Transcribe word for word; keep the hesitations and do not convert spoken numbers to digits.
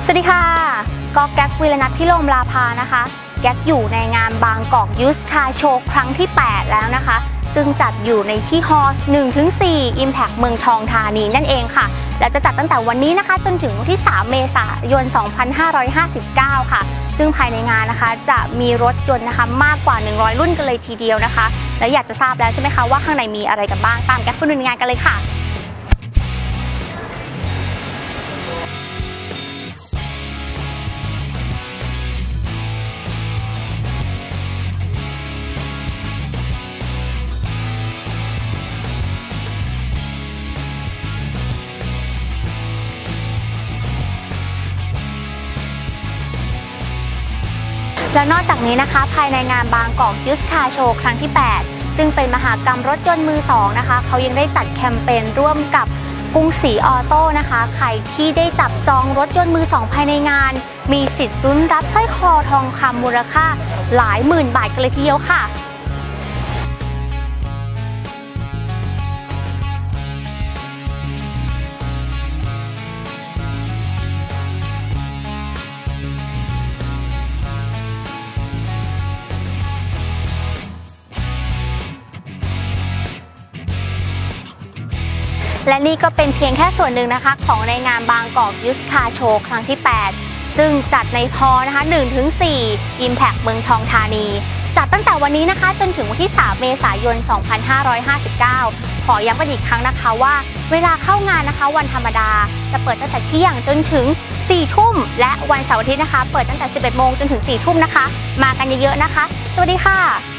สวัสดีค่ะก็แก๊กวิรนัทพิโรมลาภานะคะแก๊กอยู่ในงานบางกอกยูสคาร์โชว์ครั้งที่แปดแล้วนะคะซึ่งจัดอยู่ในที่ฮอลล์ หนึ่งถึงสี่ Impact เมืองทองธานีนั่นเองค่ะและจะจัดตั้งแต่วันนี้นะคะจนถึงวันที่สามเมษายนสองพันห้าร้อยห้าสิบเก้าค่ะซึ่งภายในงานนะคะจะมีรถยนต์นะคะมากกว่าหนึ่งร้อยรุ่นกันเลยทีเดียวนะคะและอยากจะทราบแล้วใช่ไหมคะว่าข้างในมีอะไรกันบ้างตามแก๊กไปดูในงานกันเลยค่ะและนอกจากนี้นะคะภายในงานบางกอกยูสคาร์โชว์ครั้งที่แปดซึ่งเป็นมหกรรมรถยนต์มือสองนะคะเขายังได้จัดแคมเปญร่วมกับกรุงศรีออโต้นะคะใครที่ได้จับจองรถยนต์มือสองภายในงานมีสิทธิ์ลุ้นรับสร้อยคอทองคำมูลค่าหลายหมื่นบาทกันเลยทีเดียวค่ะและนี่ก็เป็นเพียงแค่ส่วนหนึ่งนะคะของในงานบางกอกยูสคาร์โชว์ครั้งที่แปดซึ่งจัดในฮอลล์นะคะ หนึ่งถึงสี่ Impact เมืองทองธานีจัดตั้งแต่วันนี้นะคะจนถึงวันที่สามเมษายนสองพันห้าร้อยห้าสิบเก้าขอย้ำกันอีกครั้งนะคะว่าเวลาเข้างานนะคะวันธรรมดาจะเปิดตั้งแต่เที่ยงจนถึงสี่ทุ่มและวันเสาร์อาทิตย์นะคะเปิดตั้งแต่สิบเอ็ดโมงจนถึงสี่ทุ่มนะคะมากันเยอะๆนะคะสวัสดีค่ะ